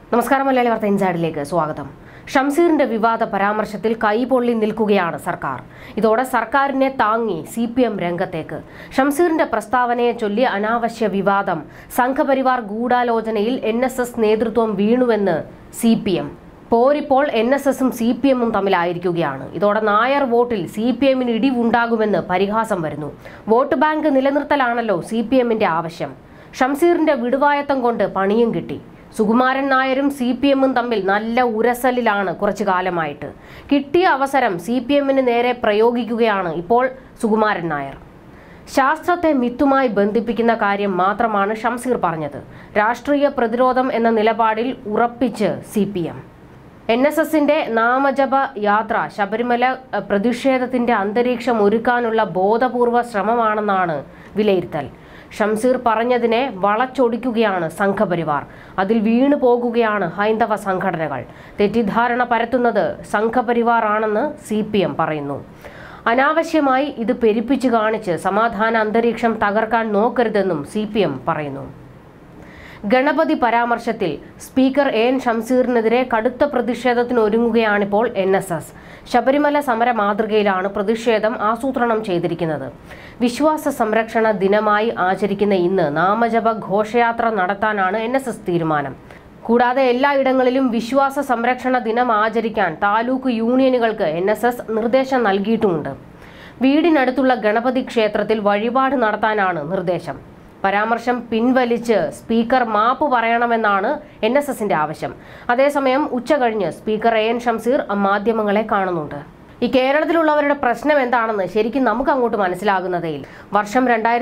നമസ്കാരം. മലയാളി വാർത്ത ഇൻസൈഡിലേക്ക് സ്വാഗതം. ഷംസീറിന്റെ വിവാദ പരാമർശത്തിൽ കൈപൊള്ളി നിൽക്കുകയാണ് സർക്കാർ. ഇതോടെ സർക്കാരിനെ താങ്ങി CPM രംഗത്തേക്ക്. ഷംസീറിന്റെ പ്രസ്താവനയെ ചൊല്ലി അനാവശ്യ വിവാദം. സംഘപരിവാർ ഗൂഢാലോചനയിൽ NSS നേതൃത്വം വീണുവെന്ന് CPM. പോരിപ്പോൾ NSSും CPMും തമ്മിലായിരിക്കുകയാണ്. ഇതോടെ നായർ വോട്ടിൽ CPMന് ഇടിവുണ്ടാകുമെന്ന് പരിഹാസം വരുന്നു. വോട്ട് ബാങ്ക് നിലനിർത്തലാണല്ലോ CPMന്റെ ആവശ്യം. ഷംസീറിന്റെ വിടുവായത്തം കൊണ്ട് പണിയും കിട്ടി. സുകുമാരൻ നായരും CPMും തമ്മിൽ നല്ല ഉരസലിലാണ് കുറച്ചു കാലമായിട്ട്. കിട്ടിയ അവസരം CPMന് നേരെ പ്രയോഗിക്കുകയാണ് ഇപ്പോൾ സുകുമാരൻ നായർ. ശാസ്ത്രത്തെ മിത്തുമായി ബന്ധിപ്പിക്കുന്ന കാര്യം മാത്രമാണ് ഷംസീർ പറഞ്ഞത്. രാഷ്ട്രീയ പ്രതിരോധം എന്ന നിലപാടിൽ ഉറപ്പിച്ച് CPM. NSSന്റെ നാമജപ യാത്ര ശബരിമല പ്രതിഷേധത്തിന്റെ അന്തരീക്ഷം ഒരുക്കാനുള്ള ബോധപൂർവ ശ്രമമാണെന്നാണ് വിലയിരുത്തൽ. ഷംസീർ പറഞ്ഞതിനെ വളച്ചൊടിക്കുകയാണ് സംഘപരിവാർ. അതിൽ വീണു പോകുകയാണ് ഹൈന്ദവ സംഘടനകൾ. തെറ്റിദ്ധാരണ പരത്തുന്നത് സംഘപരിവാർ ആണെന്ന് CPM പറയുന്നു. അനാവശ്യമായി ഇത് പെരുപ്പിച്ചു കാണിച്ച് സമാധാന അന്തരീക്ഷം തകർക്കാൻ നോക്കരുതെന്നും CPM പറയുന്നു. ഗണപതി പരാമർശത്തിൽ സ്പീക്കർ AN ഷംസീറിനെതിരെ കടുത്ത പ്രതിഷേധത്തിനൊരുങ്ങുകയാണിപ്പോൾ NSS. ശബരിമല സമര മാതൃകയിലാണ് പ്രതിഷേധം ആസൂത്രണം ചെയ്തിരിക്കുന്നത്. വിശ്വാസ സംരക്ഷണ ദിനമായി ആചരിക്കുന്ന ഇന്ന് നാമജപ ഘോഷയാത്ര നടത്താനാണ് NSS തീരുമാനം. കൂടാതെ എല്ലായിടങ്ങളിലും വിശ്വാസ സംരക്ഷണ ദിനം ആചരിക്കാൻ താലൂക്ക് യൂണിയനുകൾക്ക് NSS നിർദ്ദേശം നൽകിയിട്ടുമുണ്ട്. വീടിനടുത്തുള്ള ഗണപതി ക്ഷേത്രത്തിൽ വഴിപാട് നടത്താനാണ് നിർദ്ദേശം. പരാമർശം പിൻവലിച്ച് സ്പീക്കർ മാപ്പ് പറയണമെന്നാണ് NSSന്റെ ആവശ്യം. അതേസമയം ഉച്ചകഴിഞ്ഞ് സ്പീക്കർ AN ഷംസീർ മാധ്യമങ്ങളെ കാണുന്നുണ്ട്. ഈ കേരളത്തിലുള്ളവരുടെ പ്രശ്നം എന്താണെന്ന് ശരിക്കും നമുക്ക് അങ്ങോട്ട് മനസ്സിലാകുന്നതേയില്ല. വർഷം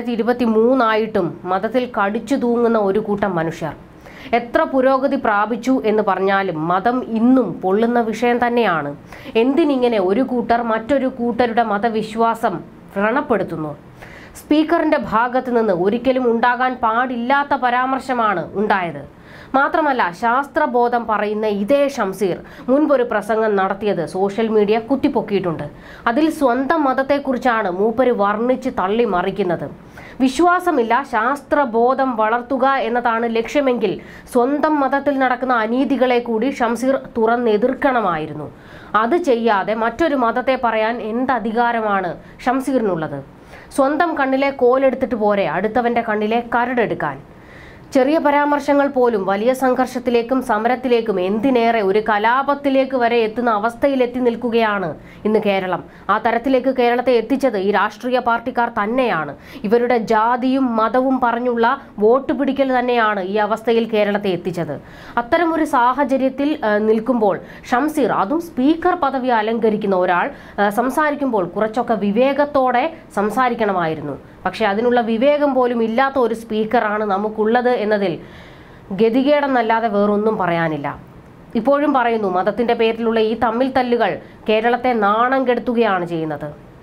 2023 ആയിട്ടും മതത്തിൽ കടിച്ചു തൂങ്ങുന്ന ഒരു കൂട്ടം മനുഷ്യർ. എത്ര പുരോഗതി പ്രാപിച്ചു എന്ന് പറഞ്ഞാലും മതം ഇന്നും പൊള്ളുന്ന വിഷയം തന്നെയാണ്. എന്തിനിങ്ങനെ ഒരു കൂട്ടർ മറ്റൊരു കൂട്ടരുടെ മതവിശ്വാസം വ്രണപ്പെടുത്തുന്നു? സ്പീക്കറിന്റെ ഭാഗത്ത് നിന്ന് ഒരിക്കലും ഉണ്ടാകാൻ പാടില്ലാത്ത പരാമർശമാണ് ഉണ്ടായത്. മാത്രമല്ല, ശാസ്ത്രബോധം പറയുന്ന ഇതേ ഷംസീർ മുൻപൊരു പ്രസംഗം നടത്തിയത് സോഷ്യൽ മീഡിയ കുത്തിപ്പൊക്കിയിട്ടുണ്ട്. അതിൽ സ്വന്തം മതത്തെക്കുറിച്ചാണ് മൂപ്പര് വർണ്ണിച്ച് തള്ളി മറിക്കുന്നത്. വിശ്വാസമില്ല, ശാസ്ത്രബോധം വളർത്തുക എന്നതാണ് ലക്ഷ്യമെങ്കിൽ സ്വന്തം മതത്തിൽ നടക്കുന്ന അനീതികളെ കൂടി ഷംസീർ തുറന്നെതിർക്കണമായിരുന്നു. അത് ചെയ്യാതെ മറ്റൊരു മതത്തെ പറയാൻ എന്തധികാരമാണ് ഷംസീറിനുള്ളത്? സ്വന്തം കണ്ണിലെ കോലെടുത്തിട്ട് പോരെ അടുത്തവന്റെ കണ്ണിലെ കരടെടുക്കാൻ. ചെറിയ പരാമർശങ്ങൾ പോലും വലിയ സംഘർഷത്തിലേക്കും സമരത്തിലേക്കും എന്തിനേറെ ഒരു കലാപത്തിലേക്ക് വരെ എത്തുന്ന അവസ്ഥയിലെത്തി നിൽക്കുകയാണ് ഇന്ന് കേരളം. ആ തരത്തിലേക്ക് കേരളത്തെ എത്തിച്ചത് ഈ രാഷ്ട്രീയ പാർട്ടിക്കാർ തന്നെയാണ്. ഇവരുടെ ജാതിയും മതവും പറഞ്ഞുള്ള വോട്ട് പിടിക്കൽ തന്നെയാണ് ഈ അവസ്ഥയിൽ കേരളത്തെ എത്തിച്ചത്. അത്തരമൊരു സാഹചര്യത്തിൽ നിൽക്കുമ്പോൾ ഷംസീർ, അതും സ്പീക്കർ പദവി അലങ്കരിക്കുന്ന ഒരാൾ, സംസാരിക്കുമ്പോൾ കുറച്ചൊക്കെ വിവേകത്തോടെ സംസാരിക്കണമായിരുന്നു. പക്ഷെ അതിനുള്ള വിവേകം പോലും ഇല്ലാത്ത ഒരു സ്പീക്കറാണ് നമുക്കുള്ളത് എന്നതിൽ ഗതികേടെന്നല്ലാതെ വേറൊന്നും പറയാനില്ല. ഇപ്പോഴും പറയുന്നു, മതത്തിന്റെ പേരിലുള്ള ഈ തമ്മിൽ തല്ലുകൾ കേരളത്തെ നാണം കെടുത്തുകയാണ് ചെയ്യുന്നത്.